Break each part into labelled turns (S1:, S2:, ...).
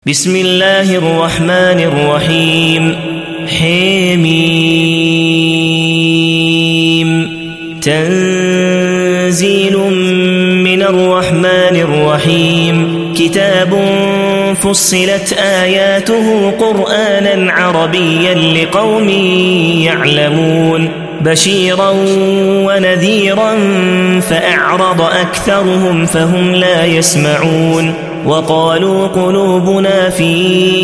S1: بسم الله الرحمن الرحيم حميم تنزيل من الرحمن الرحيم كتاب فصلت آياته قرآنا عربيا لقوم يعلمون بشيرا ونذيرا فأعرض أكثرهم فهم لا يسمعون وقالوا قلوبنا في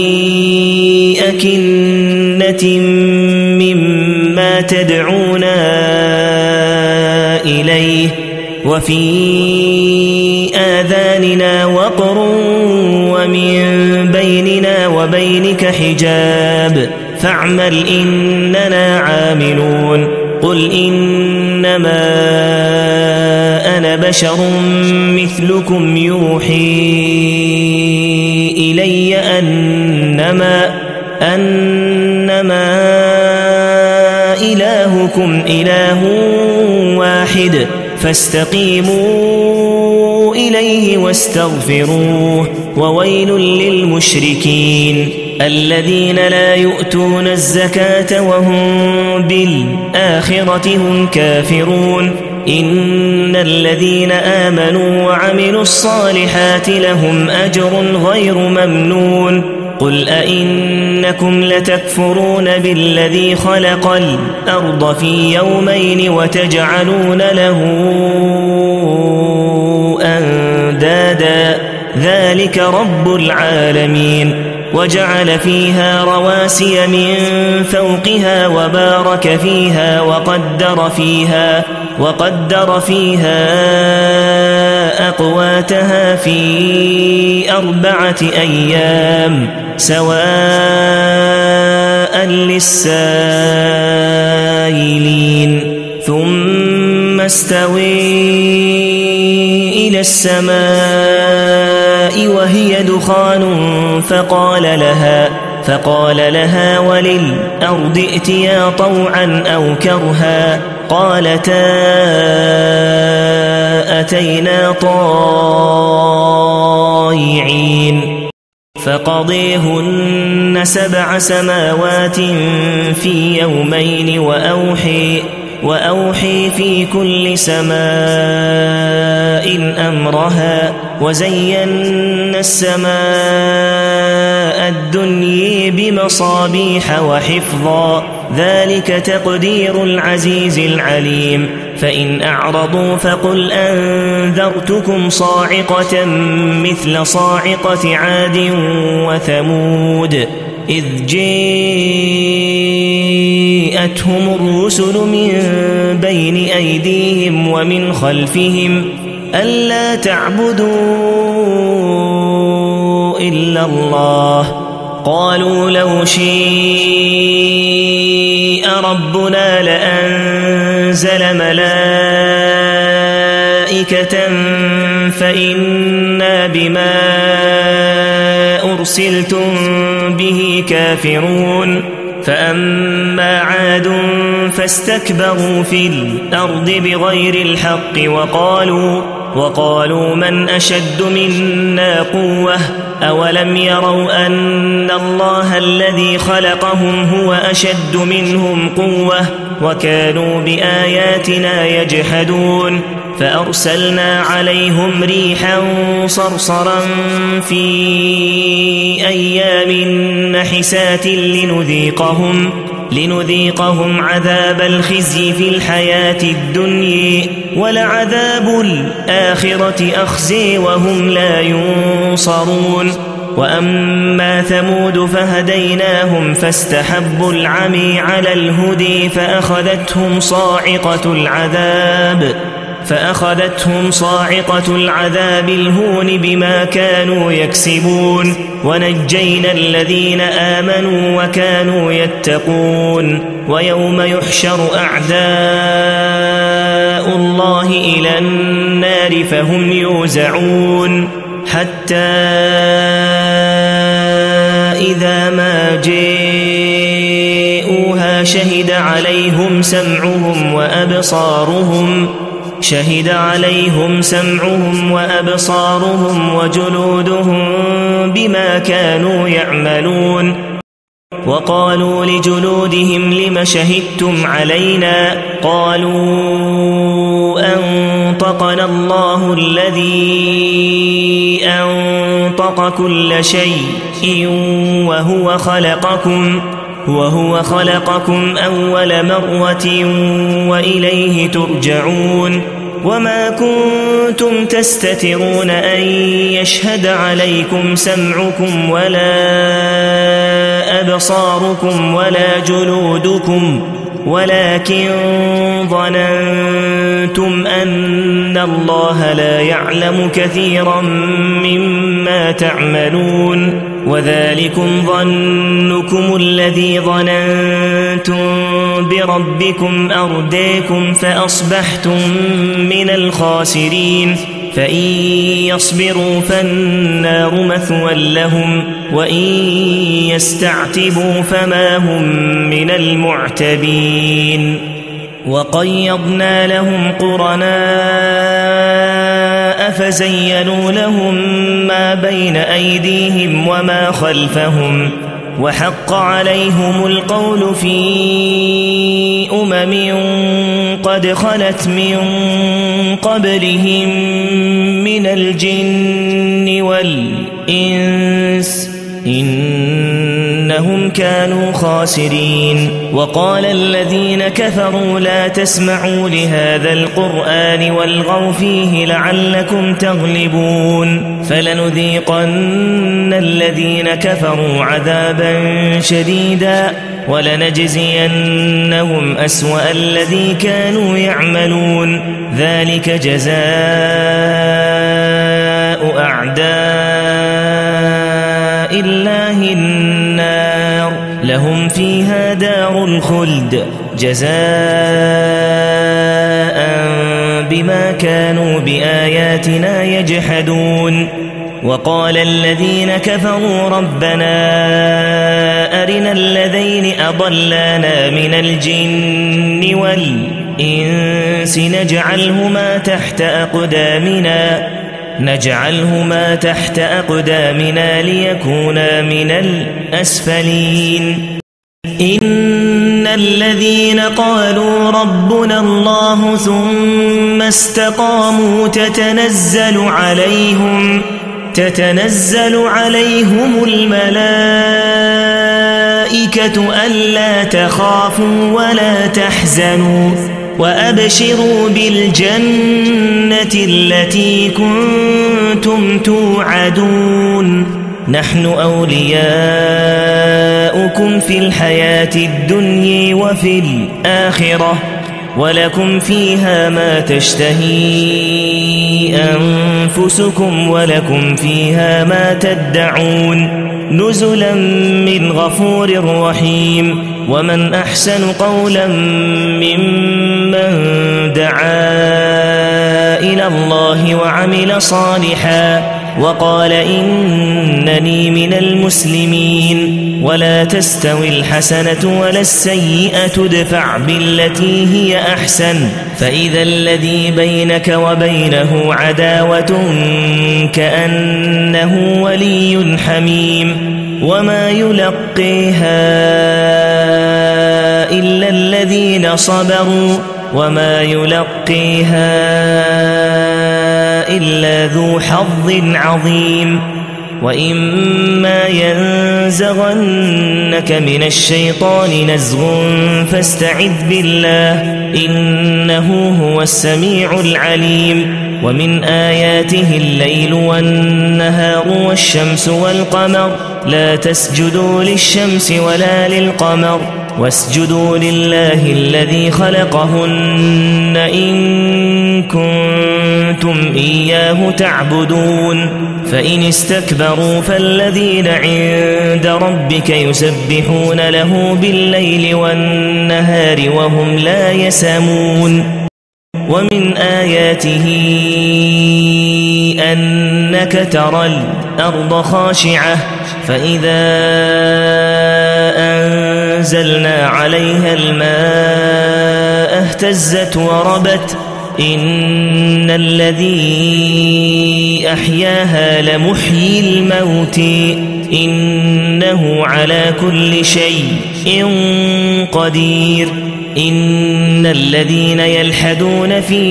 S1: أكنة مما تدعونا إليه وفي آذاننا وقر ومن بيننا وبينك حجاب فاعمل إننا عاملون قل إنما أنا بشر مثلكم يوحي إلي أنما إلهكم إله واحد فاستقيموا إليه واستغفروه وويل للمشركين الذين لا يؤتون الزكاة وهم بالآخرة هم كافرون إن الذين آمنوا وعملوا الصالحات لهم أجر غير ممنون قل أئنكم لتكفرون بالذي خلق الأرض في يومين وتجعلون له أندادا ذلك رب العالمين وجعل فيها رواسي من فوقها وبارك فيها وقدر فيها أقواتها في 4 أيام سواء للسائلين ثم استوي إلى السماء وهي دخان فقال لها وللأرض ائتيا طوعا أو كرها قالتا أتينا طائعين فقضيهن 7 سماوات في يومين وأوحي في كل سماء أمرها وزينا السماء الدنيا بمصابيح وحفظا ذلك تقدير العزيز العليم فإن أعرضوا فقل أنذرتكم صاعقة مثل صاعقة عاد وثمود إذ جاءتهم الرسل من بين أيديهم ومن خلفهم ألا تعبدوا إلا الله قالوا لو شيء ربنا لأنزل ملائكة فإنا بما أرسلتم به كافرون فأما عاد فاستكبروا في الأرض بغير الحق وقالوا من أشد منا قوة أولم يروا أن الله الذي خلقهم هو أشد منهم قوة وكانوا بآياتنا يجحدون فأرسلنا عليهم ريحا صرصرا في أيام نحسات لنذيقهم عذاب الخزي في الحياة الدنيا ولعذاب الآخرة أخزي وهم لا ينصرون وأما ثمود فهديناهم فاستحبوا العمي على الهدي فأخذتهم صاعقة العذاب الهون بما كانوا يكسبون ونجينا الذين آمنوا وكانوا يتقون ويوم يحشر أعداء الله إلى النار فهم يوزعون حتى إذا ما جاءوها شهد عليهم سمعهم شهد عليهم سمعهم وأبصارهم وجلودهم بما كانوا يعملون وقالوا لجلودهم لم شهدتم علينا قالوا أنطقنا الله الذي أنطق كل شيء وهو خلقكم أول مرة وإليه ترجعون وما كنتم تستترون أن يشهد عليكم سمعكم ولا أبصاركم ولا جلودكم ولكن ظننتم أن الله لا يعلم كثيرا مما تعملون وذلكم ظنكم الذي ظننتم بربكم أرديكم فأصبحتم من الخاسرين فإن يصبروا فالنار مثوى لهم وإن يستعتبوا فما هم من المعتبين وقيضنا لهم قرناء فزينوا لهم ما بين أيديهم وما خلفهم وحق عليهم القول في قد خلت من قبلهم من الجن والإنس إنهم كانوا خاسرين وقال الذين كفروا لا تسمعوا لهذا القرآن والغوا فيه لعلكم تغلبون فلنذيقن الذين كفروا عذابا شديدا ولنجزينهم أسوأ الذي كانوا يعملون ذلك جزاء أعداء الله النار لهم فيها دار الخلد جزاء بما كانوا بآياتنا يجحدون وقال الذين كفروا ربنا أرنا الذين أضلانا من الجن والإنس نجعلهما تحت أقدامنا ليكونا من الأسفلين إن الذين قالوا ربنا الله ثم استقاموا تتنزل عليهم الملائكة ألا تخافوا ولا تحزنوا وأبشروا بالجنة التي كنتم توعدون نحن أولياؤكم في الحياة الدنيا وفي الآخرة ولكم فيها ما تشتهي أنفسكم ولكم فيها ما تدعون نزلا من غفور رحيم ومن أحسن قولا ممن دعا إلى الله وعمل صالحا وقال إنني من المسلمين ولا تستوي الحسنة ولا السيئة ادفع بالتي هي أحسن فإذا الذي بينك وبينه عداوة كأنه ولي حميم وما يلقيها إلا الذين صبروا وما يلقيها إلا ذو حظ عظيم وإما ينزغنك من الشيطان نزغ فاستعذ بالله إنه هو السميع العليم ومن آياته الليل والنهار والشمس والقمر لا تسجدوا للشمس ولا للقمر واسجدوا لله الذي خلقهن إن كنتم إياه تعبدون فإن استكبروا فالذين عند ربك يسبحون له بالليل والنهار وهم لا يسامون ومن آياته أنك ترى الأرض خاشعة فإذا أنزلنا عليها الماء اهتزت إن الذي أحياها لمحيي الموت إنه على كل شيء قدير إن الذين يلحدون في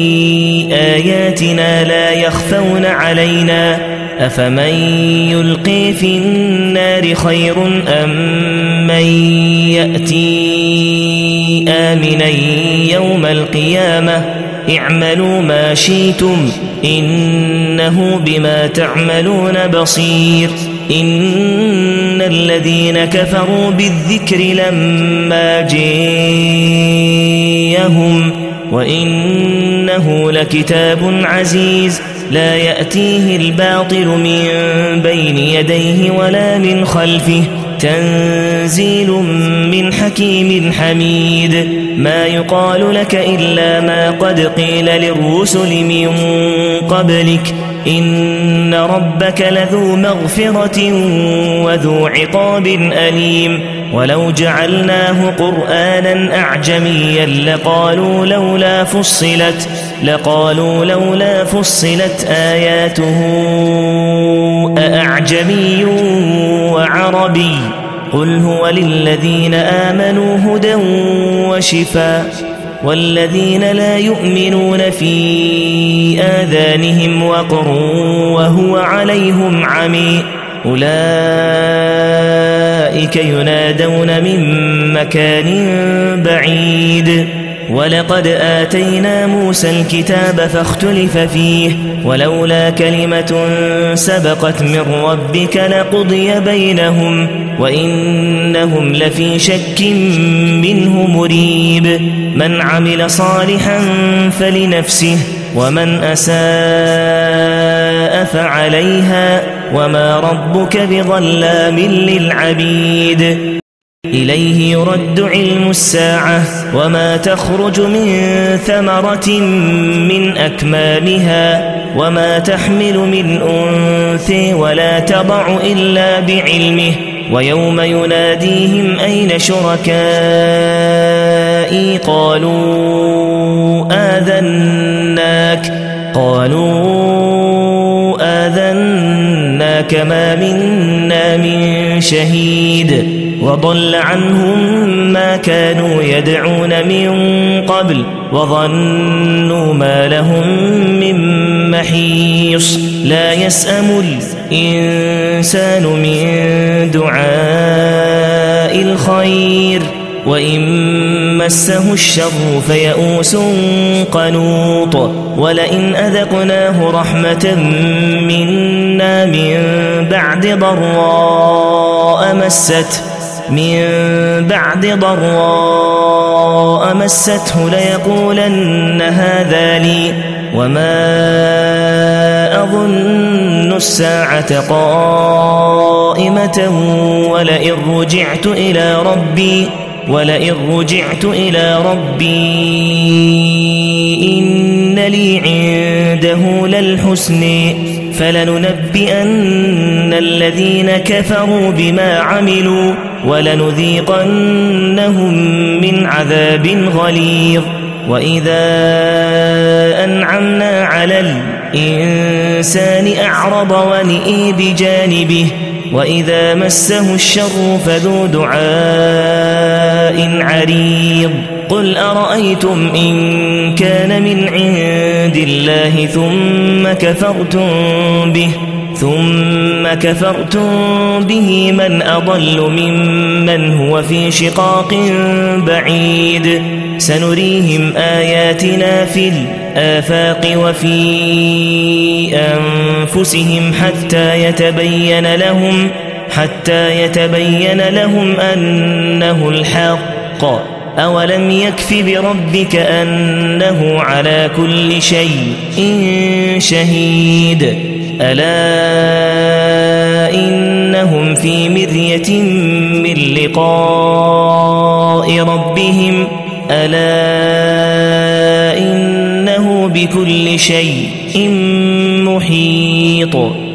S1: آياتنا لا يخفون علينا أفمن يلقي في النار خير أم من يأتي آمنا يوم القيامة اعملوا ما شئتم إنه بما تعملون بصير إن الذين كفروا بالذكر لما جاءهم وإنه لكتاب عزيز لا يأتيه الباطل من بين يديه ولا من خلفه تنزيل من حكيم حميد ما يقال لك إلا ما قد قيل للرسل من قبلك إن ربك لذو مغفرة وذو عقاب أليم ولو جعلناه قرآنا أعجميا لقالوا لولا فصلت آياته أأعجمي وعربي قل هو للذين آمنوا هدى وشفاء والذين لا يؤمنون في آذانهم وقر وهو عليهم عمي أولئك ينادون من مكان بعيد ولقد آتينا موسى الكتاب فاختلف فيه ولولا كلمة سبقت من ربك لقضي بينهم وإنهم لفي شك منه مريب من عمل صالحا فلنفسه ومن أساء فعليها وما ربك بظلام للعبيد إليه يرد علم الساعة وما تخرج من ثمرة من أكمامها وما تحمل من أنثى ولا تضع إلا بعلمه ويوم يناديهم أين شركائي قالوا آذناك ما منا من شهيد وضل عنهم ما كانوا يدعون من قبل وظنوا ما لهم من محيص لا يسأم الإنسان من دعاء الخير وإن مسه الشر فيئوس قنوط ولئن أذقناه رحمة منا من بعد ضراء مسته ليقولن هذا لي وما أظن الساعة قائمة ولئن رجعت إلى ربي إن لي عنده للحسن فلننبئن الذين كفروا بما عملوا ولنذيقنهم من عذاب غليظ وإذا أنعمنا على الإنسان أعرض ونئي بجانبه وإذا مسه الشر فذو دعاء عريض قل أرأيتم إن كان من عند الله ثم كفرتم به من أضل ممن هو في شقاق بعيد سنريهم آياتنا في الآفاق وفي أنفسهم حتى يتبين لهم أنه الحق أولم يكف بربك أنه على كل شيء شهيد ألا إنهم في مرية من لقاء ربهم ألا إنه بكل شيء محيط